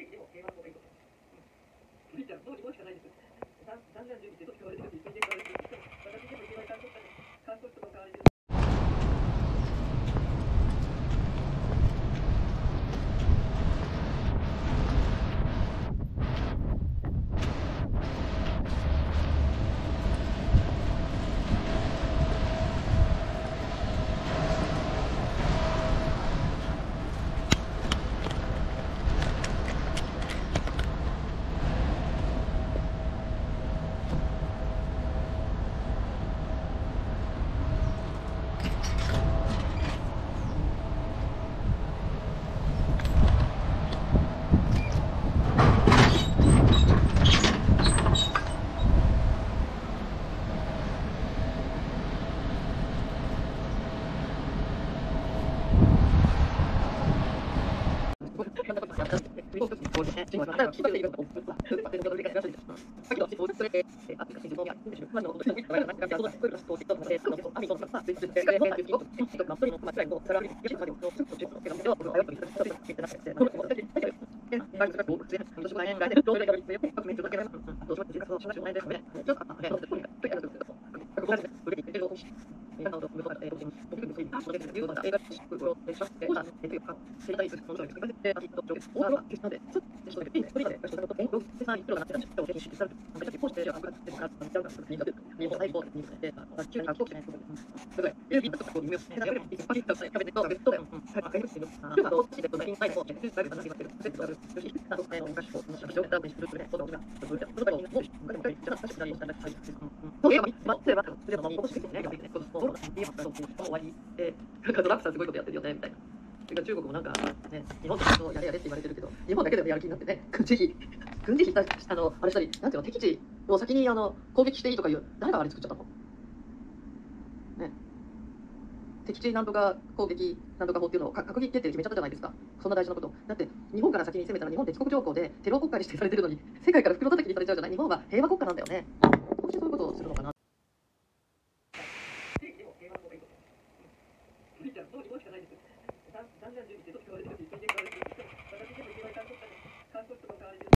地域でも平和の方がいいと思います。無理じゃん、もう2問しかないです。だんだん準備して、と使われてるし、水源使われてるし、私でも一番観測とか変われてる。ドラッグさんすごいことやってるよねみたいな。中国もなんかね、日本とやれやれって言われてるけど、日本だけでもやる気になってね、軍事費あれしたり、なんていうの、敵地を先に攻撃していいとかいう、誰があれ作っちゃったの？ね。敵地なんとか攻撃なんとか法っていうのを閣議決定で決めちゃったじゃないですか。そんな大事なこと。だって日本から先に攻めたら日本って敵国条項でテロ国家に指定されてるのに、世界から袋叩きにされちゃうじゃない。日本は平和国家なんだよね。どうしてそういうことをするのかな。地域でも平和の方がいいと思います。無理じゃん、もう2問しかないです。だんだん準備して、と使われてるし、水源使われてるし、私でも一番観測とか変われてる。